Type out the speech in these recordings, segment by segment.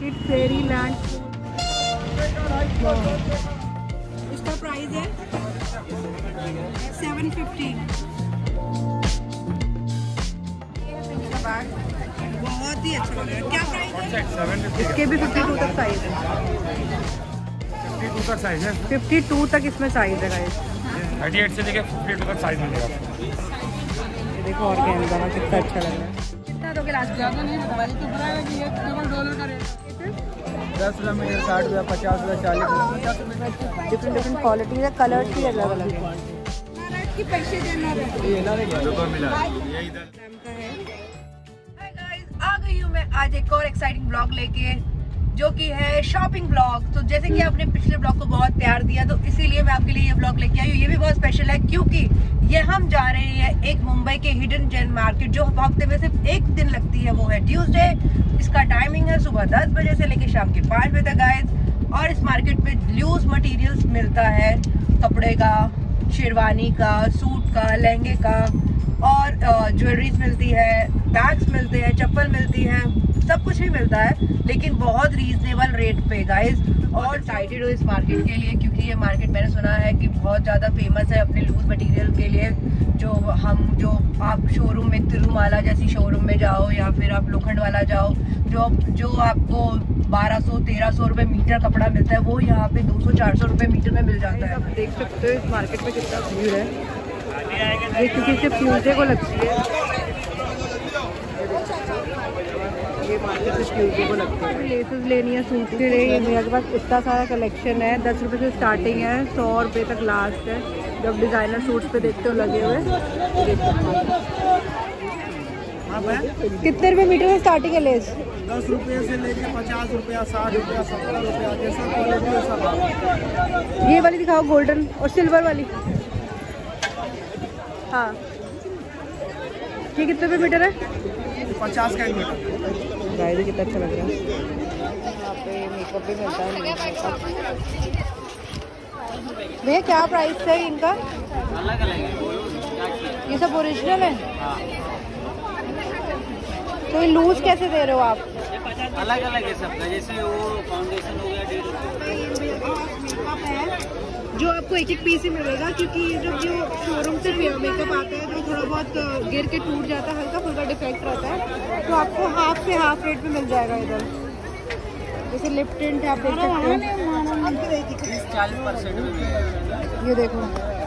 Street fairy land. इसका price है 750। बहुत ही अच्छा लग रहा है। क्या प्राइस है? इसके भी 52 तक साइज है। 52 तक साइज है। 52 तक इसमें साइज है गाइस। 38 से लेके 52 तक साइज मिलेगा। देखो और कैमरा में कितना अच्छा लग रहा है। कितना दोगे लास्ट? ज़्यादा नहीं मोबाइल तो बड़ा है कि ये $1 का रेट 10 रुपये मीटर, 60 रुपये, 50 रुपये, 40 रुपये। डिफरेंट क्वालिटी है, कलर भी अलग अलग है। आ गई हूँ मैं आज एक और एक्साइटिंग ब्लॉग लेके, जो कि है शॉपिंग ब्लॉग। तो जैसे कि आपने पिछले ब्लॉग को बहुत प्यार दिया, तो इसीलिए मैं आपके लिए ये ब्लॉग लेके आई हूँ। ये भी बहुत स्पेशल है क्योंकि ये हम जा रहे हैं एक मुंबई के हिडन जेम मार्केट, जो हफ्ते में सिर्फ एक दिन लगती है, वो है ट्यूसडे। इसका टाइमिंग है सुबह 10 बजे से लेकर शाम के 5 बजे तक गाइस। और इस मार्केट पे लूज मटेरियल्स मिलता है, कपड़े का, शेरवानी का, सूट का, लहंगे का, और ज्वेलरीज मिलती है, बैग्स मिलते हैं, चप्पल मिलती है, सब कुछ ही मिलता है, लेकिन बहुत रीजनेबल रेट पे गाइस। और एक्साइटेड हूँ इस मार्केट के लिए क्योंकि ये मार्केट मैंने सुना है कि बहुत ज़्यादा फेमस है अपने लूज मटेरियल के लिए। जो आप शोरूम में तिरुमाला जैसी शोरूम में जाओ या फिर आप लोखंड वाला जाओ, जो आपको 1200-1300 रुपये मीटर कपड़ा मिलता है, वो यहाँ पे 200-400 रुपये मीटर में मिल जाता है। आप देख सकते हो इस मार्केट में कितना भीड़ है। ये क्योंकि सिर्फ ट्यूसडे को लगती है, ये मार्केट सिर्फ ट्यूसडे को लगती है। लेसेस लेनी है सूट के लिए, मेरे पास इतना सारा कलेक्शन है। 10 रुपये से स्टार्टिंग है, 100 रुपये तक लास्ट है। जब डिज़ाइनर सूट्स पे देखते हो लगे हुए, कितने रुपये मीटर में स्टार्टिंग है लेस? 10 रुपये से लेके 50 रुपया, 60 रुपया, 70 रुपया, जैसा क्वालिटी वैसा भाव। ये वाली दिखाओ, गोल्डन और सिल्वर वाली। हाँ, ये कितने रुपये मीटर है? 50 का 1 मीटर। गाइस कितना अच्छा लग रहा है। यहाँ पे मेकअप भी मिलता है। भैया क्या प्राइस है इनका? अलग अलग है। ये सब ओरिजिनल है? तो ये लूज कैसे दे रहे हो आप? अलग अलग है सबका, जैसे वो फाउंडेशन हो गया 1.5 रुपये। जो आपको एक एक पीस ही मिलेगा, क्योंकि जब जो शोरूम से मेकअप आता है तो थोड़ा बहुत गिर के टूट जाता है, हल्का फुल्का डिफेक्ट रहता है, तो आपको हाफ से हाफ रेट में मिल जाएगा इधर। जैसे लिप टिंट आप देख सकते हो 40% में मिलेगा। ये देखो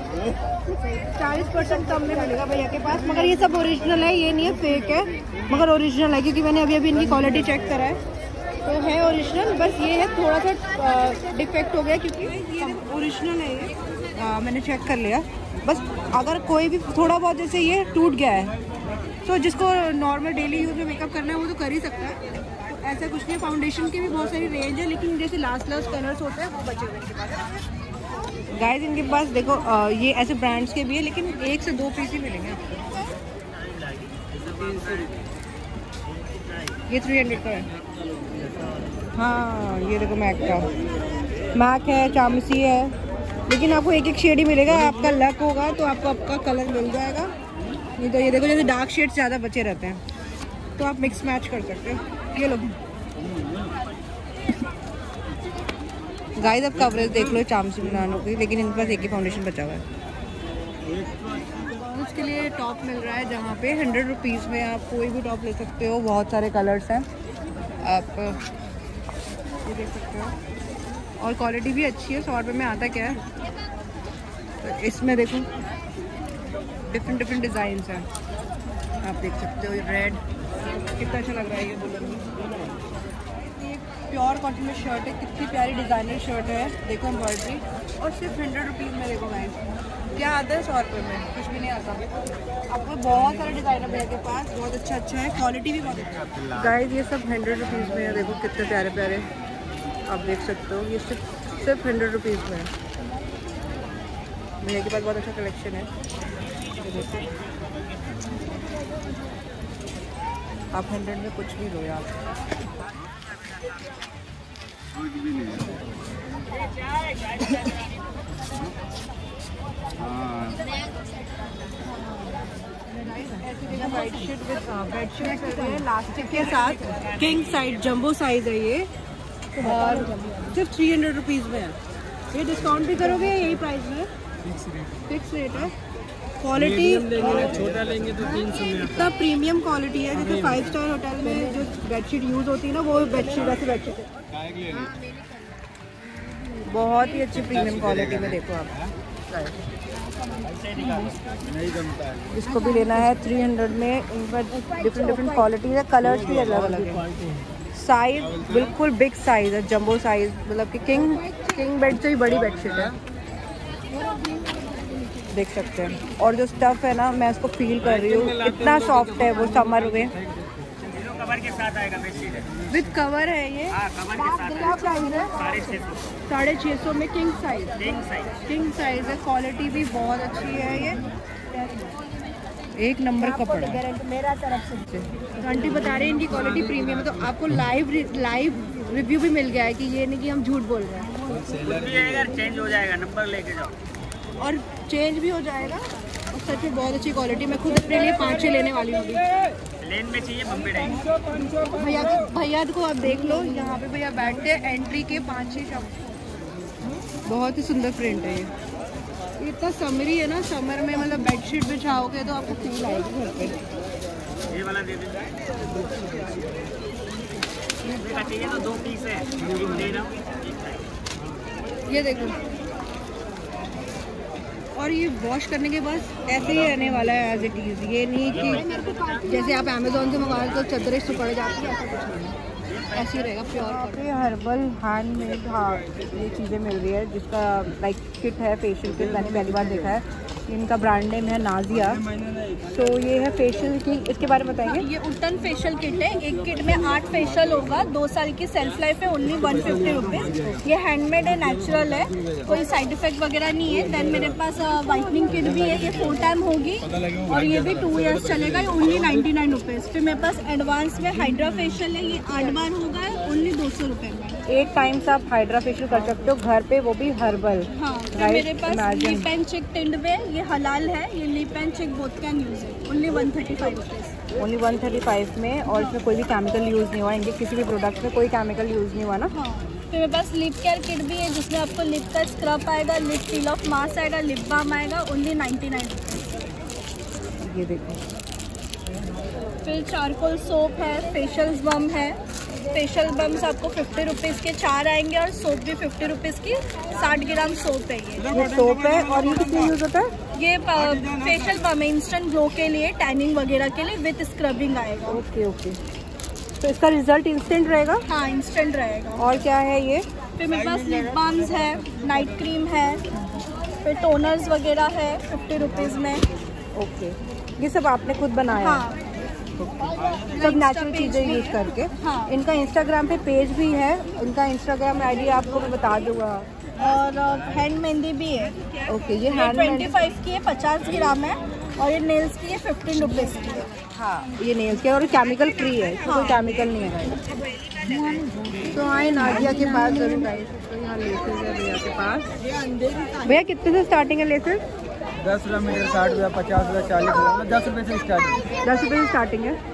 40% कम में मिलेगा भैया के पास। मगर ये सब ओरिजिनल है, ये नहीं है फेक है, मगर ओरिजिनल है, क्योंकि मैंने अभी इनकी क्वालिटी चेक करा है तो है ओरिजिनल। बस ये है थोड़ा सा डिफेक्ट हो गया, क्योंकि ये ओरिजिनल है ये, मैंने चेक कर लिया। बस अगर कोई भी थोड़ा बहुत जैसे ये टूट गया है, तो जिसको नॉर्मल डेली यूज में मेकअप करना है वो तो कर ही सकता है, तो ऐसा कुछ नहीं। फाउंडेशन की भी बहुत सारी रेंज है, लेकिन जैसे लास्ट कलर्स होते हैं वो बचे हुए इनके पास। गाइस इनके पास देखो ये ऐसे ब्रांड्स के भी है, लेकिन 1 से 2 पीस ही मिलेंगे आपको। ये 300 का है। हाँ ये देखो मैक का, मैक है, चामसी है, लेकिन आपको एक एक शेड ही मिलेगा। आपका लक होगा तो आपको आपका कलर मिल जाएगा। नहीं तो ये देखो जैसे डार्क शेड्स ज़्यादा बचे रहते हैं, तो आप मिक्स मैच कर सकते हो। ये लो गाइस, अब कवरेज देख लो चामसी बनानों की, लेकिन इनके पास एक ही फाउंडेशन बचा हुआ है। उसके लिए टॉप मिल रहा है जहाँ पे 100 रुपीज़ में आप कोई भी टॉप ले सकते हो। बहुत सारे कलर्स हैं, आप ये देख सकते हो, और क्वालिटी भी अच्छी है। 100 रुपये में आता क्या है। तो इसमें देखो डिफरेंट डिज़ाइंस हैं, आप देख सकते हो। रेड कितना अच्छा लग रहा है ये दुल्हन। प्योर कॉटन में शर्ट है, कितनी प्यारी डिज़ाइनर शर्ट है, देखो एम्ब्रॉयडरी, और सिर्फ 100 रुपीज़ में। देखो गाइस क्या आता है 100 रुपये में, कुछ भी नहीं आता। आपको बहुत सारे डिज़ाइनर भैया के पास, बहुत अच्छा है, क्वालिटी भी बहुत अच्छी है। गाइस ये सब 100 रुपीज़ में है, देखो कितने प्यारे प्यारे आप देख सकते हो। ये सिर्फ 100 रुपीज़ में है। भैया के पास बहुत अच्छा कलेक्शन है। आप 100 में कुछ भी लो यार। बेडशीट इलास्टिक के साथ, किंग साइज जंबो साइज है ये, और सिर्फ 300 रुपीज़ में है। ये डिस्काउंट भी करोगे या यही प्राइस में? फिक्स रेट है। क्वालिटी छोटा लेंगे तो 300 में। इतना प्रीमियम क्वालिटी है, जैसे 5 स्टार होटल में जो बेडशीट यूज़ होती है ना, वो बेडशीट वैसे बेडशीट है। बहुत ही अच्छी प्रीमियम क्वालिटी में। देखो आप, इसको भी लेना है 300 में। इन पर डिफरेंट क्वालिटी है, कलर्स भी अलग अलग है। साइज बिल्कुल बिग साइज है, जंबो साइज, मतलब कि किंग बेड से ही बड़ी बेडशीट है, देख सकते हैं। और जो स्टफ है ना, मैं इसको फील कर रही हूँ, इतना सॉफ्ट है वो समर में। कवर के साथ आएगा बेडशीट है, विद कवर है ये। कवर के साथ। क्या प्राइस है? 650 में किंग साइज है। क्वालिटी भी बहुत अच्छी है, ये एक नंबर कपड़ा। मेरा तरफ से आंटी बता रहे हैं इनकी क्वालिटी प्रीमियम है, तो आपको लाइव रिव्यू भी मिल गया है कि ये नहीं कि हम झूठ बोल रहे हैं। अगर चेंज हो जाएगा नंबर लेके जाओ, और चेंज भी हो जाएगा। और सच में बहुत अच्छी क्वालिटी। मैं खुद अपने लिए 5-6 लेने वाली हूँ। लेन में चाहिए बम्बे डाई। भैया को आप देख लो, यहाँ पे भैया बैठते हैं एंट्री के 5-6 शॉप। बहुत ही सुंदर प्रिंट है ये इतना समरी है ना, समर में मतलब बेडशीट बिछाओगे तो आपको फील आएगी घर पे। ये वाला दे दें, चाहिए तो 2 पीस है, दे रहा हूँ। ये देखो, और ये वॉश करने के बाद ऐसे ही रहने वाला है एज इट इज़। ये नहीं कि जैसे आप अमेज़ोन से मंगा तो चद्दरें सुखड़ जाती है, ऐसा कुछ नहीं, ऐसे ही रहेगा प्योर। ये हर्बल हैंडमेड, हाँ, ये चीज़ें मिल रही है, जिसका लाइक किट है, फेशियल किट। मैंने पहली बार देखा है। इनका ब्रांड नेम है नाजिया। तो ये है फेशियल की, इसके बारे में बताएंगे। ये उल्टन फेशियल किट है। एक किट में 8 फेशियल होगा, 2 साल की सेल्फ लाइफ है, ओनली 150 रुपीज़। ये हैंडमेड है, नेचुरल है, कोई साइड इफेक्ट वगैरह नहीं है। देन मेरे पास वाइटनिंग किट भी है, ये 4 टाइम होगी और ये भी 2 ईयर्स चलेगा, ये ओनली 99 रुपीज़। फिर मेरे पास एडवांस में हाइड्रा फेशियल है, ये 8 बार होगा, ओनली 200 रुपये में। 8 टाइम्स आप हाइड्रा फेशियल कर सकते हो घर पे, वो भी हर्बल। हाँ, तो मेरे पास लिप एंड चिक टिंड में, ये हलाल है, ये lip and cheek both can use है, ओनली 135 रुपीज़। ओनली 135 में, और इसमें कोई भी केमिकल यूज़ नहीं हुआ। इनके किसी भी प्रोडक्ट में कोई केमिकल यूज़ नहीं हुआ ना। हाँ, फिर मेरे पास लिप केयर किट भी है, जिसमें आपको लिप का स्क्रब आएगा, लिप पील ऑफ मास्क आएगा, लिप बाम आएगा, ओनली 99 रुपीज़। ये देखो, फिर चारकोल सोप है, फेशियल बम है। फेशियल बम्स आपको 50 रुपीज़ के 4 आएंगे, और सोप भी 50 रुपीज़ की 60 ग्राम सोप है। ये सोप है, और ये कितने यूज़ होता है? ये फेशियल बम है, इंस्टेंट ग्लो के लिए, टैनिंग वगैरह के लिए, विद स्क्रबिंग आएगा। ओके ओके, तो इसका रिजल्ट इंस्टेंट रहेगा? हाँ, इंस्टेंट रहेगा। और क्या है ये? फिर मेरे पास लिप बाम्स है, नाइट क्रीम है, फिर टोनर्स वगैरह है 50 रुपीज़ में। ओके, ये सब आपने खुद बनाया? हाँ, सब नेचुरल चीज़ें यूज़ करके। हाँ। इनका इंस्टाग्राम पे पेज भी है, इनका इंस्टाग्राम आईडी आपको मैं बता दूंगा। और हैंड मेहंदी भी है। ओके, ये हैंड 25 की है, 50 ग्राम है, और ये नेल्स की है 15 रुपीज़ की है। हाँ, ये नेल्स के, और केमिकल फ्री है, इसमें कोई केमिकल नहीं है। तो आए नाजिया के पास जरूर गाइस, तो यहाँ लेसेस है भैया के पास। भैया कितने से स्टार्टिंग है लेसेस? 10 रुपये मीटर, 60 रुपया, 50 रुपया, 40 रुपया, 10 रुपये से स्टार्ट है। 10 रुपये से स्टार्टिंग है।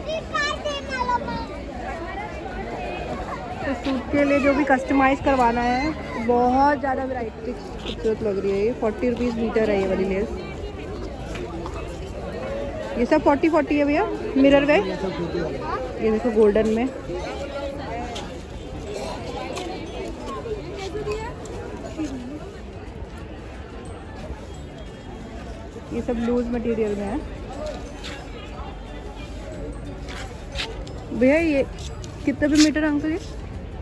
तो सूट के लिए जो भी कस्टमाइज़ करवाना है, बहुत ज़्यादा वैरायटी खूबसूरत लग रही है। ये 40 रुपीज़ मीटर है ये वाली लेस। ये सब 40 है भैया, मिरर वे। ये देखो गोल्डन में, ये सब लूज मटेरियल में है। भैया ये कितने पे मीटर अंकल? ये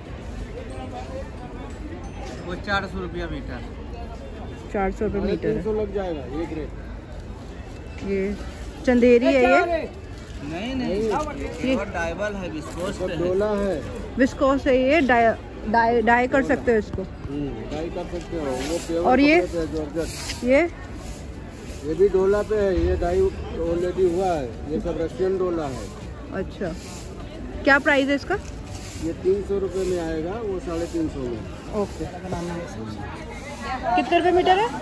वो 400 रुपया मीटर। 400 रुपये मीटर। 300 लग जाएगा एक रेट। ये चंदेरी है ये? नहीं, ये डाइबल है, विस्कोस पे है। डोला है, विस्कोस है ये, डाई कर सकते हो इसको। डाई कर सकते हो वो प्योर। और ये जॉर्जेट, ये भी डोला पे है, ये डाई ऑलरेडी हुआ है, ये सब रशियन डोला है। अच्छा, क्या प्राइस है इसका? ये 300 रुपये में आएगा, वो 350 में। ओके, कितने रुपये मीटर है?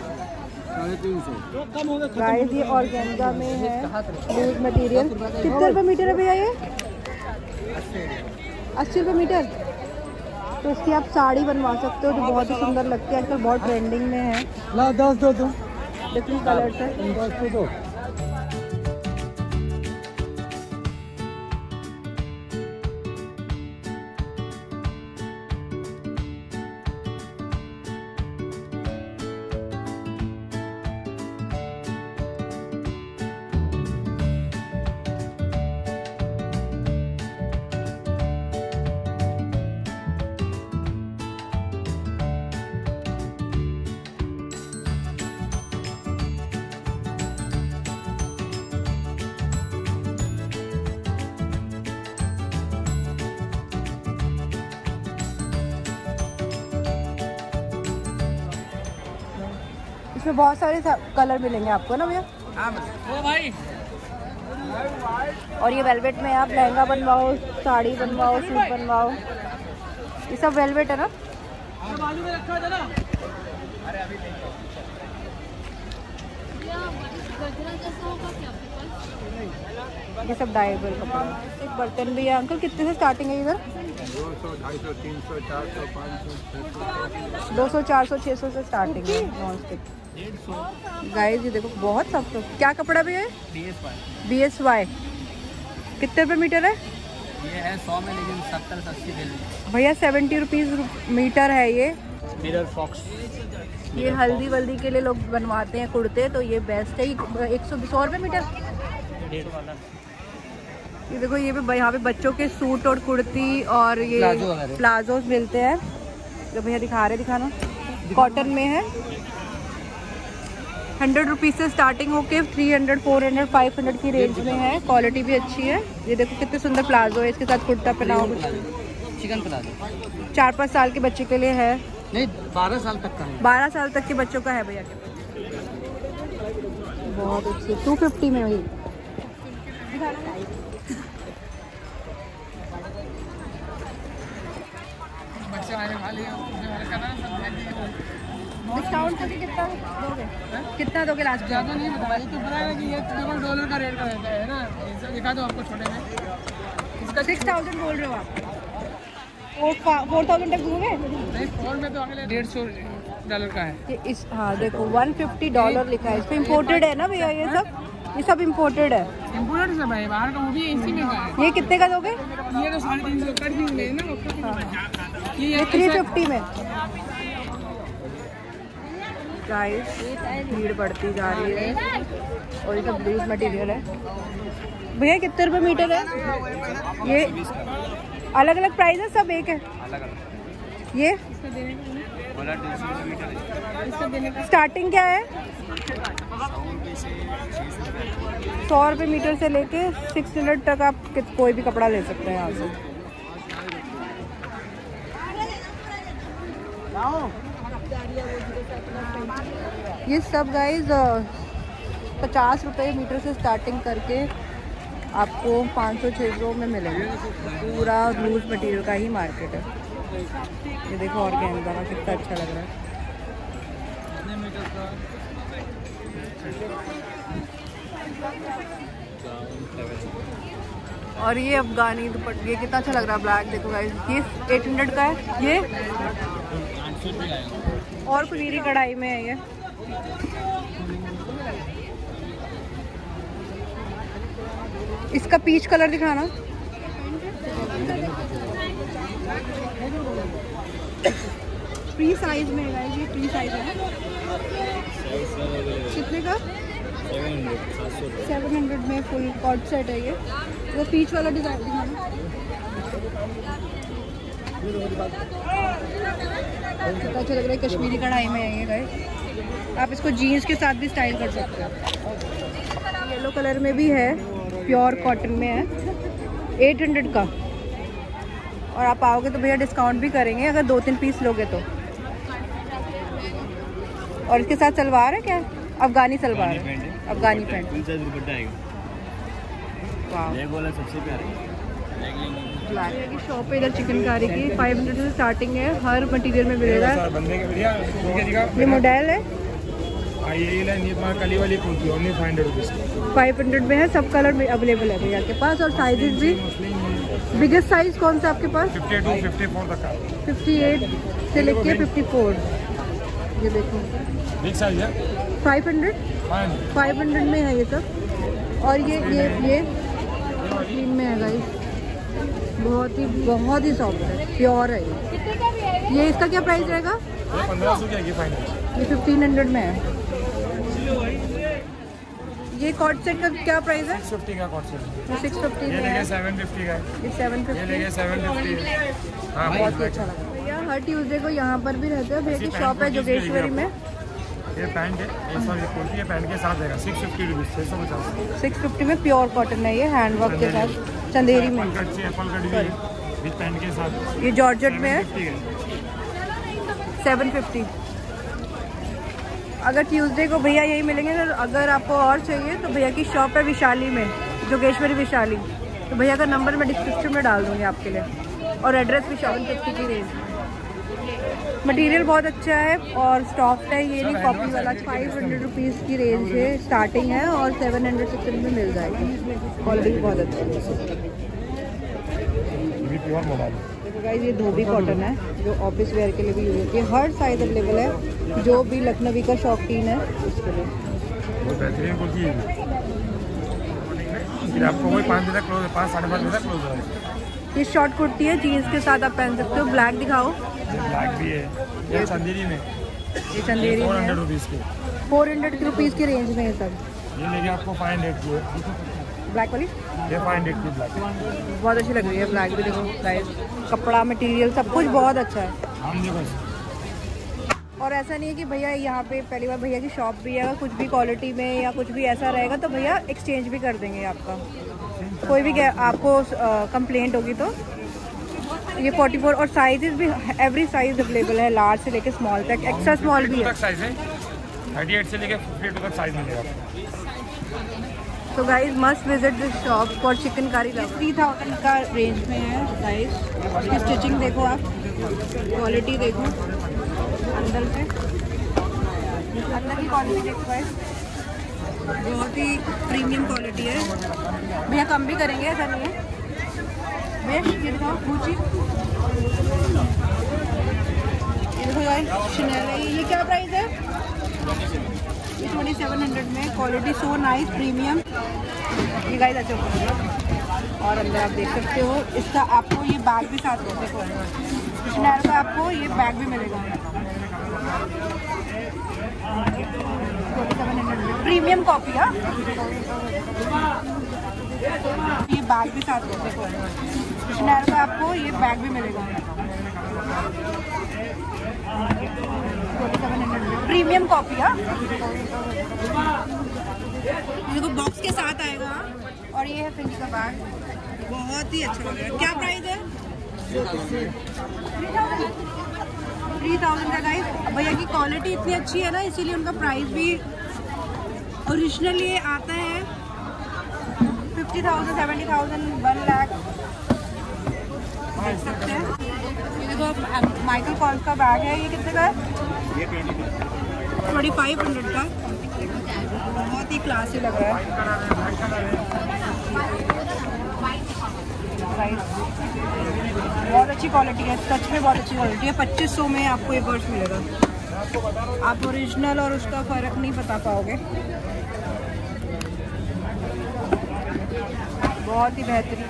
350। गाइस ये ऑर्गेन्जा में है, लूज मटेरियल। कितने रुपये मीटर है भैया ये? 80 रुपये मीटर। तो इसकी आप साड़ी बनवा सकते हो जो बहुत ही सुंदर लगती है, आजकल बहुत ट्रेंडिंग में है। ला 10 दो तुम, डिफरेंट कलर्स है। 10 दो। इसमें बहुत सारे कलर मिलेंगे आपको ना भैया। ओ भाई, और ये वेलवेट में आप लहंगा बनवाओ, साड़ी बनवाओ, सूट बनवाओ, ये सब वेलवेट है ना। बाजू में रखा था ना। ये सब डाइवर कपड़ा। एक बर्तन भी है अंकल, कितने से स्टार्टिंग है इधर? 200, 250, 300, 400, 500, 200, 400, 600 से स्टार्टिंग है नॉन स्टिक। गाइस ये देखो बहुत सब क्या कपड़ा भी है। BSY कितने रुपये मीटर है? ये है 100 में, लेकिन 70-80 दे दो भैया। 70 रुपीज़ मीटर है ये। मिरर फॉक्स, ये हल्दी वल्दी के लिए लोग बनवाते हैं कुर्ते, तो ये बेस्ट है। 100 रुपये मीटर। 1.5 वाला। ये देखो ये भी यहाँ पे बच्चों के सूट और कुर्ती और ये प्लाजो वगैरह। प्लाजो मिलते हैं जो भैया दिखा रहे, दिखाना। कॉटन में है। 100 रुपीज़ से स्टार्टिंग होके 300, 400, 500 की रेंज में है। क्वालिटी भी अच्छी है। ये देखो कितने सुंदर प्लाजो है, इसके साथ कुर्ता पहनाओ। चिकन प्लाजो 4-5 साल के बच्चे के लिए है। नहीं, 12 साल तक का है। 12 साल तक के बच्चों का है भैया के पास। बहुत अच्छी 250 में हुई। डिस्काउंट करके कितना दोगे? कितना दोगे लास्ट? ज़्यादा नहीं बताया, तो पता है कि ये $1 का रेट का रहता है ना। इसे दिखा दो आपको छोटे में। इसका 6000 बोल रहे हो आप? 4000 तक दूंगे? नहीं, 4 में तो अगले $150 का है। ये इस हाँ देखो $150 लिखा है। इसमें इम्पोर्टेड है ना भैया ये सब? ये सब इम्पोर्टेड है। इम्पोर्टेड सब है, बाहर का वो भी इसी में का है। ये कितने का दोगे? ये तो 350 कर देंगे ना। ये 350 में। गाइस भीड़ बढ़ती जा रही है और ये सब लूज मटेरियल है। भैया कितने रुपए मीटर है ये? अलग अलग प्राइस है, सब एक है? ये स्टार्टिंग क्या है? 100 रुपये मीटर से लेके 600 तक आप कोई भी कपड़ा ले सकते हैं यहाँ से। ये सब गाइज 50 रुपये मीटर से स्टार्टिंग करके आपको 500-600 में मिलेगा। पूरा लूज मटेरियल का ही मार्केट है। ये देखो ऑर्गेन्जा का कितना अच्छा लग रहा है। और ये अफगानी दुपट्टा, ये कितना अच्छा लग रहा है ब्लैक। देखो गाइस ये 800 का है। ये और पनीरी कढ़ाई में है। ये इसका पीच कलर दिखाना। फ्री साइज में है ये, फ्री साइज है। कितने का? 700 में फुल कॉट सेट है ये। वो पीच वाला डिजाइन दिखाना। कितना अच्छा लग रहा है, कश्मीरी कढ़ाई में है ये गाइस। आप इसको जीन्स के साथ भी स्टाइल कर सकते हो। येलो कलर में भी है, प्योर कॉटन में है, 800 का। और आप आओगे तो भैया डिस्काउंट भी करेंगे अगर 2-3 पीस लोगे तो। और इसके साथ सलवार है क्या? अफगानी सलवार है, अफगानी पैंट। सबसे की शॉप है इधर चिकनकारी की। 500 से स्टार्टिंग है, हर मटेरियल में मिलेगा। ये मॉडल है 500 में है, सब कलर में अवेलेबल है भैया के पास। और साइजेस भी बिगेस्ट साइज कौन सा आपके पास? 52, 54 तक का। 58 से लेके 54। ये देखो बिग साइज है। 500 में है ये सब। और ये क्रीम में है गाइस, बहुत ही सॉफ्ट है, प्योर है ये। इसका क्या प्राइस रहेगा? 1500 की फाइनल। ये 1500 में है। ये कॉर्ड सेट का क्या प्राइस है? 650 का कॉर्ड सेट। 650 ये में है। 750 का है। ये 750। 750। हाँ, बहुत ही अच्छा लगा। भैया हर ट्यूसडे को यहाँ पर भी रहते हैं। भैया की शॉप है जोगेश्वरी में। ये पैंट है, ये कुर्ती है, पैंट के साथ रहेगा 650 रुपीज़, 650। 650 में प्योर कॉटन है ये, हैंडवर्क के साथ, चंदेरी में। एप्पल कट भी है विद पैंट के साथ। ये जॉर्जेट में है, 750। अगर ट्यूसडे को भैया यही मिलेंगे। अगर आपको और चाहिए तो भैया की शॉप है विशाली में, जोगेश्वरी विशाली। तो भैया का नंबर मैं डिस्क्रिप्शन में डाल दूँगी आपके लिए, और एड्रेस भी 750 की रेंज में। मटेरियल बहुत अच्छा है और सॉफ्ट है, ये नहीं कॉपी वाला। 500 रुपीज़ की रेंज है, स्टार्टिंग है, और 700 में मिल जाएगी। क्वालिटी बहुत अच्छी है। देखो गाइस, ये धोबी कॉटन है जो ऑफिस वेयर के लिए भी यूज होती है। हर साइज अवेलेबल है, जो भी लखनवी का शौकीन है उसके लिए। बहुत बेहतरीन कुर्ती है। फिर आपको वही 5 बजे तक क्लोज है, 5 साढ़े 5 बजे तक क्लोज है। ये शॉर्ट कुर्ती है, जीन्स के साथ आप पहन सकते हो। ब्लैक दिखाओ। ब्लैक भी है, ये चंदेरी में। ये चंदेरी में 400 रुपीज़ की। 400 रुपीज़ की रेंज में ये सब। ये लेके आपको 500 की है। ब्लैक वाली ये 500 की ब्लैक बहुत अच्छी लग रही है। ब्लैक भी देखो गाइस, कपड़ा मटेरियल सब कुछ बहुत अच्छा है। हम देखो। और ऐसा नहीं है कि भैया यहाँ पे पहली बार भैया की शॉप भी है, अगर कुछ भी क्वालिटी में या कुछ भी ऐसा रहेगा तो भैया एक्सचेंज भी कर देंगे आपका। कोई भी आपको कंप्लेंट होगी तो। ये 44 और साइजेस भी एवरी साइज अवेलेबल है, लार्ज से लेके स्मॉल तक, एक्स्ट्रा स्मॉल भी है। साइज है 38 से लेके 52 तक साइज मिलेगा। तो guys must visit this shop for chikankari love. 3000 का रेंज में है गाइज। इसकी स्टिचिंग देखो आप, क्वालिटी देखो अंदर से, अंदर की क्वालिटी देखो गाइज, बहुत ही प्रीमियम क्वालिटी है। भैया कम भी करेंगे, ऐसा नहीं है। बेस्ट ये दिखाओ, गुची। ये देखो गाइज, शनेल है। ये क्या प्राइस है? ये 2700 में। Quality so nice, premium. ये गाइस अच्छा क्वालिटी। और अंदर आप देख सकते हो, इसका आपको ये बैग भी साथ में देखो, शनेल का आपको ये बैग भी मिलेगा 2700 में। प्रीमियम कॉपी है। ये बैग भी साथ में देखो, शनेल का आपको ये बैग भी मिलेगा 2700 में। प्रीमियम कॉपी है। देखो बॉक्स के साथ आएगा। और ये है फिंच का बैग, बहुत ही अच्छा लग रहा है। क्या प्राइस है? 3000 का गाइस। भैया की क्वालिटी इतनी अच्छी है ना, इसीलिए उनका प्राइस भी ओरिजिनली आता है 50,000, 70,000, 1 लाख देख सकते हैं। ये देखो माइकल कॉर्स का बैग है। ये कितने का है? ये 2500 का। बहुत ही क्लासी लग रहा है। बहुत अच्छी क्वालिटी है, सच में बहुत अच्छी क्वालिटी है। 2500 में आपको ये पर्स मिलेगा। आप ओरिजिनल और उसका फ़र्क नहीं बता पाओगे। बहुत ही बेहतरीन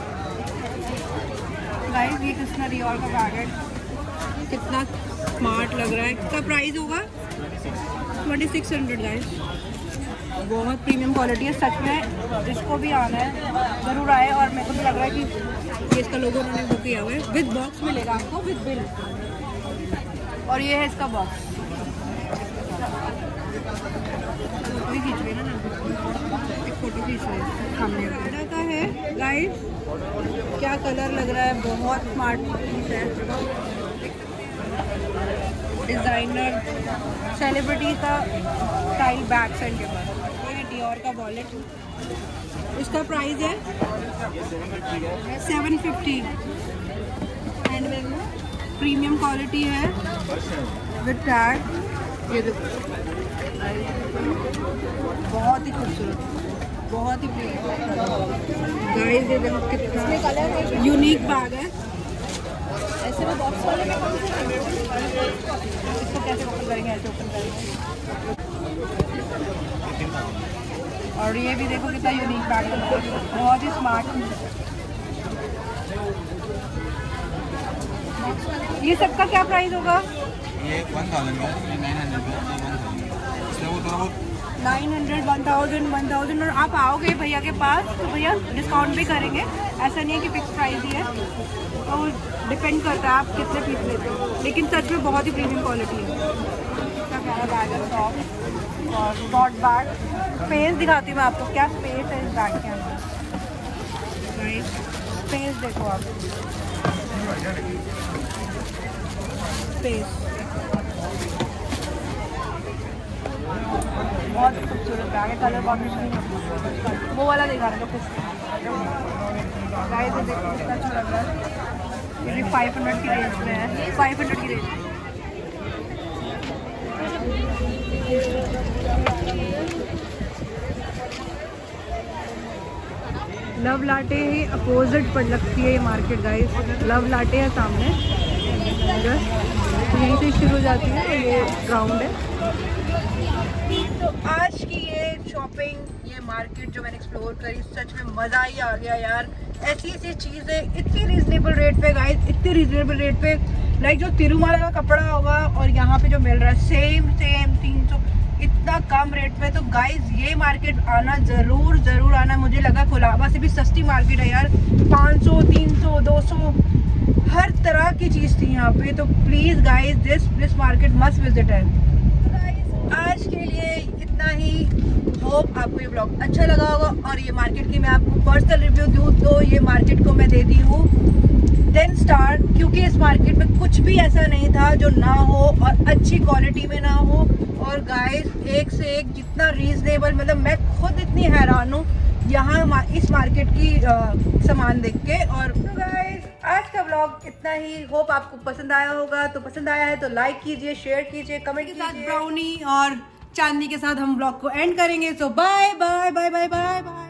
गाइस। ये कृष्णा डियोर का बैग है, कितना स्मार्ट लग रहा है। इसका प्राइस होगा 2600 गाइस। बहुत प्रीमियम क्वालिटी है, सच में इसको भी आना है, ज़रूर आए। और मेरे को भी लग रहा है कि ये इसका लोगो उन्होंने बुक किया हुआ है। विद बॉक्स मिलेगा आपको, विद बिल। और ये है इसका बॉक्स। फोटो खींच रही है ना, एक फोटो खींच रही है सामने का है गाइस। क्या कलर लग रहा है, बहुत स्मार्ट पीस है। डिज़ाइनर सेलिब्रिटी का स्टाइल बैग सेंट के पास। ये है डियोर का वॉलेट, इसका प्राइस है 750। हैंडबैग में प्रीमियम क्वालिटी है विद टैग। ये देखो बहुत ही खूबसूरत, बहुत ही प्रीमियम। गाइस ये देखो कितना यूनिक बैग है। ऐसे में बॉक्स वाले में कौन से इसको कैसे ओपन करेंगे? ऐसे ओपन करेंगे। और ये भी देखो कितना यूनिक बैग है, बहुत ही स्मार्ट। ये सबका क्या प्राइस होगा? ये 1000 का, ये 900 का, 900, 1000 और आप आओगे भैया के पास तो भैया डिस्काउंट भी करेंगे। ऐसा नहीं है कि फिक्स प्राइस ही है, तो डिपेंड करता है आप कितने पीस लेते हो। लेकिन सच में बहुत ही प्रीमियम क्वालिटी है। क्या प्यारा बैग है, सॉफ्ट और स्पॉट बैग। स्पेस दिखाती हूँ मैं आपको, क्या स्पेस है इस बैग के अंदर। स्पेस देखो आप, स्पेस बहुत खूबसूरत बैग है। कलर कॉम्बिनेशन वो वाला दिखा रहे थे गाइस, देखो कितना अच्छा लग रहा है। ये भी 500 की रेंज में है, 500 की रेंज। लव लाटे ही अपोजिट पर लगती है ये मार्केट गाइस। लव लाटे है सामने, यहीं से शुरू हो जाती है। ये ग्राउंड है। तो आज की ये शॉपिंग, ये मार्केट जो मैंने एक्सप्लोर करी, सच में मज़ा ही आ गया यार। ऐसी ऐसी चीज़ें इतनी रीजनेबल रेट पे गाइस, इतनी रीजनेबल रेट पे। लाइक जो तिरुमाला का कपड़ा होगा और यहाँ पे जो मिल रहा है सेम 300, इतना कम रेट पे। तो गाइस ये मार्केट आना ज़रूर आना। मुझे लगा कोलाबा से भी सस्ती मार्केट है यार। 500, 300, 200 हर तरह की चीज़ थी यहाँ पे। तो please guys this market must visit है। आज के लिए इतना ही। होप आपको ये ब्लॉग अच्छा लगा होगा। और ये मार्केट की मैं आपको पर्सनल रिव्यू दूँ तो ये मार्केट को मैं देती हूँ 10 स्टार, क्योंकि इस मार्केट में कुछ भी ऐसा नहीं था जो ना हो और अच्छी क्वालिटी में ना हो। और गाइस एक से एक जितना रीजनेबल, मतलब मैं खुद इतनी हैरान हूँ यहाँ इस मार्केट की सामान देख के। और तो गाइस आज का ब्लॉग इतना ही। होप आपको पसंद आया होगा। तो पसंद आया है तो लाइक कीजिए, शेयर कीजिए, कमेंट के साथ ब्राउनी और चांदनी के साथ हम ब्लॉग को एंड करेंगे। So bye bye bye bye bye bye.